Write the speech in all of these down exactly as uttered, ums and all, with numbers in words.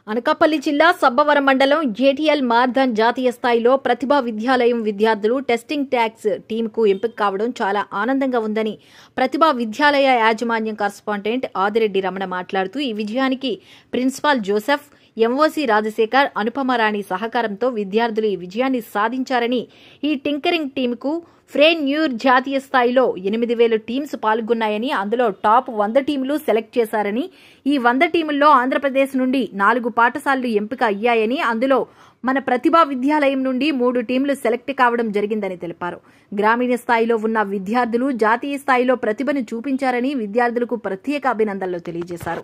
అనకాపల్లి జిల్లా సబ్బవరం మండలం జిటిఎల్ మార్ధన్ జాతీయ స్థాయిలో ప్రతిభా విద్యాలయం విద్యార్థులు టెస్టింగ్ ట్యాక్స్ టీంకు ఎంపిక కావడం చాలా ఆనందంగా ఉందని ప్రతిభా విద్యాలయ యాజమాన్యం కరస్పాండెంట్ ఆదిరెడ్డి రమణ మాట్లాడుతూ ఈ విజయానికి principal Joseph, MOC Rajasekhar, Anupamarani సహకారంతో విద్యార్థులు ఈ విజయాన్ని సాధించారని, ఈ టింకరింగ్ టీంకు న్యూర్ జాతీయ స్థాయిలో ఎనిమిది వేల టీమ్స్ పాల్గొన్నాయని, అందులో టాప్ వంద టీంలు సెలెక్ట్ చేశారని, ఈ వంద టీముల్లో ఆంధ్రప్రదేశ్ నుండి నాలుగు పాఠశాలలు ఎంపిక అయ్యాయని, అందులో మన ప్రతిభా విద్యాలయం నుండి మూడు టీంలు సెలెక్ట్ కావడం జరిగిందని తెలిపారు. గ్రామీణ స్థాయిలో ఉన్న విద్యార్థులు జాతీయ స్థాయిలో ప్రతిభను చూపించారని విద్యార్థులకు ప్రత్యేక అభినందనలు తెలియజేశారు.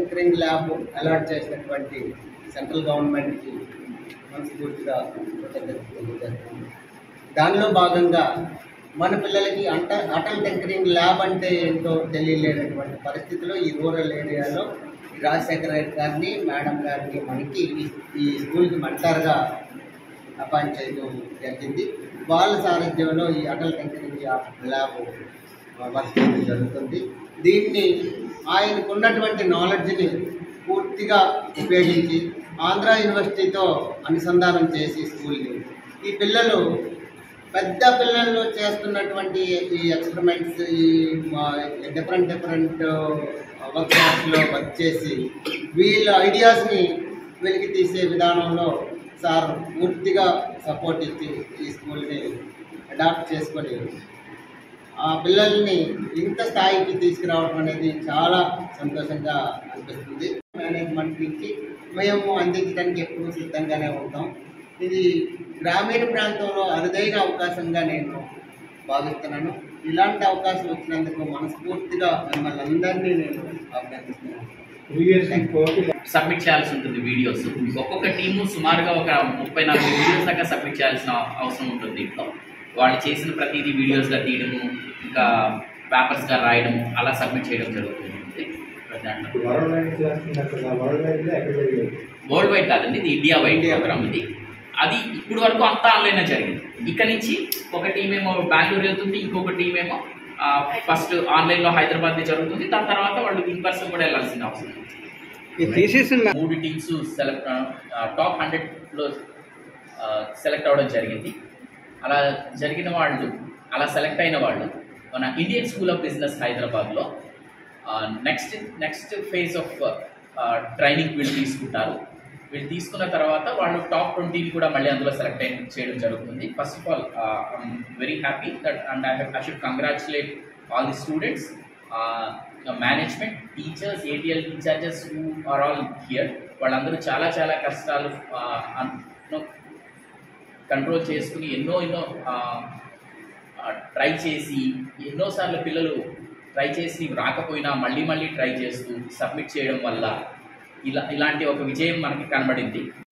దానిలో భాగంగా మన పిల్లలకి అంట అటల్ టింకరింగ్ ల్యాబ్ అంటే ఏంటో తెలియలేనటువంటి పరిస్థితిలో ఈ రూరల్ ఏరియాలో రాజశేఖర గారిని, మేడం గారిని మనకి ఈ స్కూల్కి మెంటర్గా అపాయింట్ చేయడం జరిగింది. వాళ్ళ సారథ్యంలో ఈ అటల్ టింకరింగ్ ల్యాబ్ వర్క్ చేయడం జరుగుతుంది. దీన్ని ఆయనకు ఉన్నటువంటి నాలెడ్జ్ని పూర్తిగా ఉపయోగించి ఆంధ్ర యూనివర్సిటీతో అనుసంధానం చేసి స్కూల్ని ఈ పిల్లలు పెద్ద పిల్లలు చేస్తున్నటువంటి ఈ ఎక్స్పెరిమెంట్స్, ఈ డిఫరెంట్ డిఫరెంట్ వర్క్షాప్స్లో వర్క్ చేసి వీళ్ళ ఐడియాస్ని వెలికి తీసే విధానంలో సార్ పూర్తిగా సపోర్ట్ ఇచ్చి ఈ స్కూల్ని అడాప్ట్ చేసుకొని ఆ పిల్లల్ని ఇంత స్థాయికి తీసుకురావడం అనేది చాలా సంతోషంగా అనిపిస్తుంది. మేనేజ్మెంట్ నుంచి మేము అందించడానికి ఎప్పుడూ సిద్ధంగానే ఉంటాం. ఇది గ్రామీణ ప్రాంతంలో అరుదైన అవకాశంగా నేను భావిస్తున్నాను. ఇలాంటి అవకాశం వచ్చినందుకు మనస్ఫూర్తిగా మిమ్మల్ని అందరినీ నేను అభినందిస్తున్నాను. సబ్మిట్ చేయాల్సి ఉంటుంది వీడియోస్. ఒక్కొక్క టీము సుమారుగా ఒక ముప్పై నాలుగు వీడియోస్ దాకా సబ్మిట్ చేయాల్సిన అవసరం ఉంటుంది. దీంట్లో వాళ్ళు చేసిన ప్రతిదీ వీడియోస్గా తీయడము, ఇంకా పేపర్స్గా రాయడము, అలా సబ్మిట్ చేయడం జరుగుతుంది. వరల్డ్ వైడ్ కాదండి, ఇది ఇండియా వైడ్ ప్రోగ్రామ్. ఇది అది ఇప్పుడు వరకు అంతా ఆన్లైన్ జరిగింది. ఇక్కడ నుంచి ఒక టీం ఏమో బెంగళూరు వెళ్తుంది, ఇంకొక టీం ఏమో ఫస్ట్ ఆన్లైన్లో హైదరాబాద్ జరుగుతుంది. దాని తర్వాత వాళ్ళు ఇన్ పర్సన్ కూడా వెళ్ళాల్సిన అవసరం ఉంది. మూడు టీమ్స్ సెలెక్ట్ టాప్ హండ్రెడ్లో సెలెక్ట్ అవ్వడం జరిగింది. అలా జరిగిన వాళ్ళు, అలా సెలెక్ట్ అయిన వాళ్ళు మన ఇండియన్ స్కూల్ ఆఫ్ బిజినెస్ హైదరాబాద్లో next next phase of training వీళ్ళు తీసుకుంటారు. వీళ్ళు తీసుకున్న తర్వాత వాళ్ళు టాప్ ట్వంటీని కూడా మళ్ళీ అందులో సెలెక్ట్ చేయడం జరుగుతుంది. First of all I'm very happy that and I I should congratulate all the students, management, teachers, ATL incharges who are all here. వాళ్ళందరూ చాలా చాలా కష్టాలు కంట్రోల్ చేసుకుని ఎన్నో ఎన్నో ట్రై చేసి, ఎన్నోసార్లు పిల్లలు ట్రై చేసి రాకపోయినా మళ్ళీ మళ్ళీ ట్రై చేస్తూ సబ్మిట్ చేయడం వల్ల ఇలా ఇలాంటి ఒక విజయం మనకి కనబడింది.